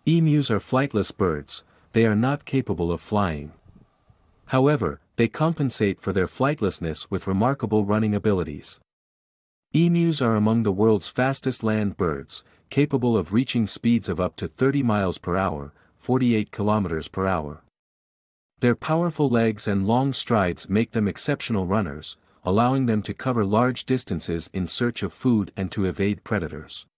Emus are flightless birds, they are not capable of flying. However, they compensate for their flightlessness with remarkable running abilities. Emus are among the world's fastest land birds, capable of reaching speeds of up to 30 miles per hour, 48 kilometers per hour. Their powerful legs and long strides make them exceptional runners, allowing them to cover large distances in search of food and to evade predators.